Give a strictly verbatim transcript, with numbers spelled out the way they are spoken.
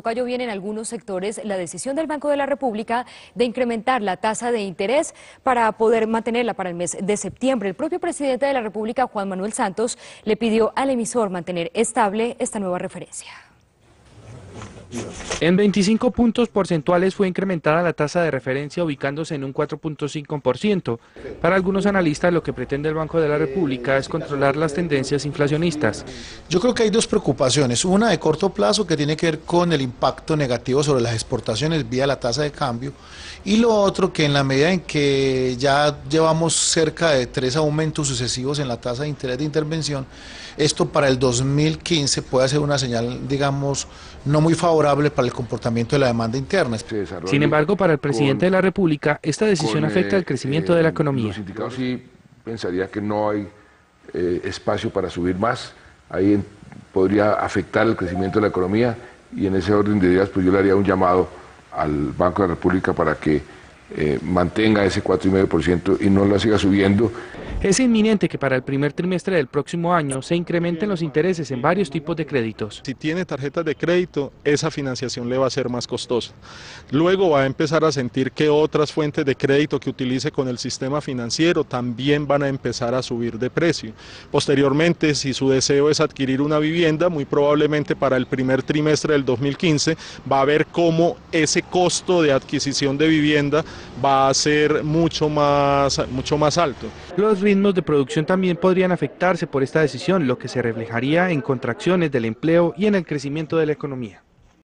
cayó bien en algunos sectores la decisión del Banco de la República de incrementar la tasa de interés para poder mantenerla para el mes de septiembre. El propio presidente de la República, Juan Manuel Santos, le pidió al emisor mantener estable esta nueva referencia. En veinticinco puntos porcentuales fue incrementada la tasa de referencia, ubicándose en un cuatro punto cinco por ciento. Para algunos analistas, lo que pretende el Banco de la República es controlar las tendencias inflacionistas. Yo creo que hay dos preocupaciones, una de corto plazo que tiene que ver con el impacto negativo sobre las exportaciones vía la tasa de cambio, y lo otro que en la medida en que ya llevamos cerca de tres aumentos sucesivos en la tasa de interés de intervención, esto para el dos mil quince puede ser una señal, digamos, no muy favorable para el comportamiento de la demanda interna. Sin embargo, para el presidente con, de la República, esta decisión con, afecta al crecimiento eh, de la economía. Los sindicatos sí pensaría que no hay eh, espacio para subir más, ahí en, podría afectar el crecimiento de la economía, y en ese orden de ideas pues yo le haría un llamado al Banco de la República para que eh, mantenga ese cuatro coma cinco por ciento y no la siga subiendo. Es inminente que para el primer trimestre del próximo año se incrementen los intereses en varios tipos de créditos. Si tiene tarjetas de crédito, esa financiación le va a ser más costosa. Luego va a empezar a sentir que otras fuentes de crédito que utilice con el sistema financiero también van a empezar a subir de precio. Posteriormente, si su deseo es adquirir una vivienda, muy probablemente para el primer trimestre del dos mil quince va a ver cómo ese costo de adquisición de vivienda va a ser mucho más, mucho más alto. Los ritmos de producción también podrían afectarse por esta decisión, lo que se reflejaría en contracciones del empleo y en el crecimiento de la economía.